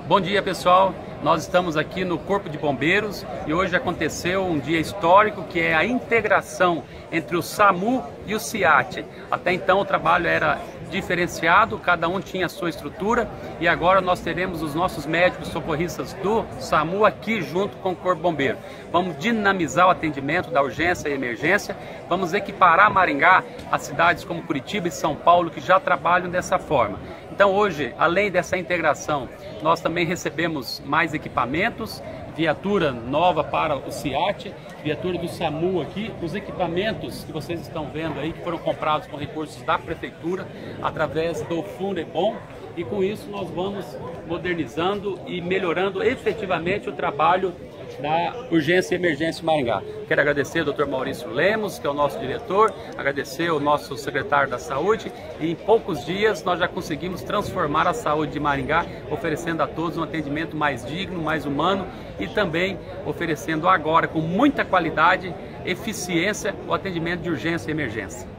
Bom dia, pessoal. Nós estamos aqui no Corpo de Bombeiros e hoje aconteceu um dia histórico que é a integração entre o SAMU e o SEAT. Até então o trabalho era diferenciado, cada um tinha a sua estrutura e agora nós teremos os nossos médicos socorristas do SAMU aqui junto com o Corpo Bombeiro. Vamos dinamizar o atendimento da urgência e emergência, vamos equiparar Maringá a cidades como Curitiba e São Paulo que já trabalham dessa forma. Então hoje, além dessa integração, nós também recebemos mais equipamentos, viatura nova para o SEAT, viatura do SAMU aqui, os equipamentos que vocês estão vendo aí, que foram comprados com recursos da Prefeitura, através do Fundebom, e com isso nós vamos modernizando e melhorando efetivamente o trabalho da urgência e emergência Maringá. Quero agradecer ao Dr. Maurício Lemos, que é o nosso diretor, agradecer ao nosso secretário da Saúde, e em poucos dias nós já conseguimos transformar a saúde de Maringá, oferecendo a todos um atendimento mais digno, mais humano e também oferecendo agora com muita qualidade, eficiência, o atendimento de urgência e emergência.